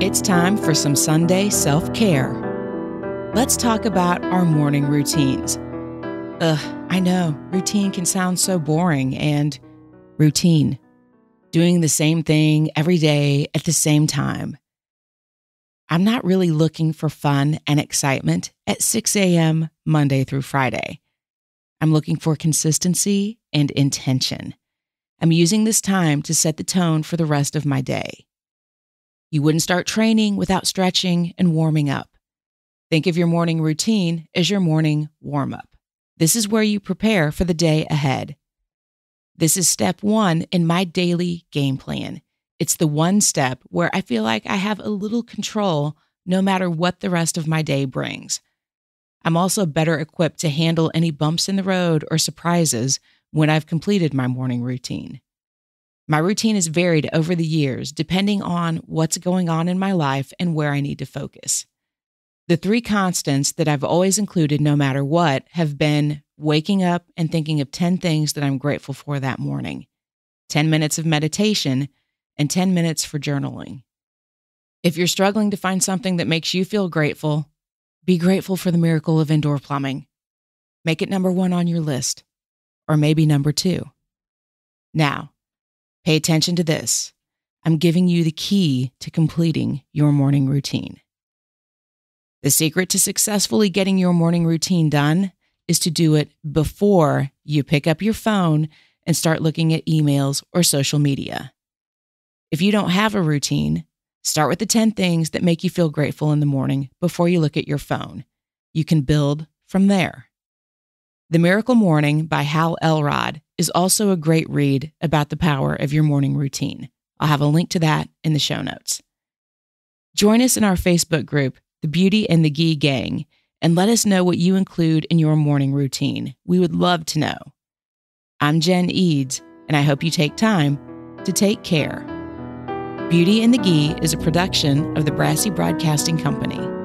It's time for some Sunday self-care. Let's talk about our morning routines. I know, routine can sound so boring and routine. Doing the same thing every day at the same time. I'm not really looking for fun and excitement at 6 a.m. Monday through Friday. I'm looking for consistency and intention. I'm using this time to set the tone for the rest of my day. You wouldn't start training without stretching and warming up. Think of your morning routine as your morning warm-up. This is where you prepare for the day ahead. This is step 1 in my daily game plan. It's the one step where I feel like I have a little control no matter what the rest of my day brings. I'm also better equipped to handle any bumps in the road or surprises when I've completed my morning routine. My routine has varied over the years depending on what's going on in my life and where I need to focus. The 3 constants that I've always included no matter what have been waking up and thinking of 10 things that I'm grateful for that morning, 10 minutes of meditation, and 10 minutes for journaling. If you're struggling to find something that makes you feel grateful, be grateful for the miracle of indoor plumbing. Make it number 1 on your list, or maybe number 2. Now, pay attention to this. I'm giving you the key to completing your morning routine. The secret to successfully getting your morning routine done is to do it before you pick up your phone and start looking at emails or social media. If you don't have a routine, start with the 10 things that make you feel grateful in the morning before you look at your phone. You can build from there. The Miracle Morning by Hal Elrod is also a great read about the power of your morning routine. I'll have a link to that in the show notes. Join us in our Facebook group, The Beauty and the Ghee Gang, and let us know what you include in your morning routine. We would love to know. I'm Jen Eads, and I hope you take time to take care. Beauty and the Ghee is a production of the Brassy Broadcasting Company.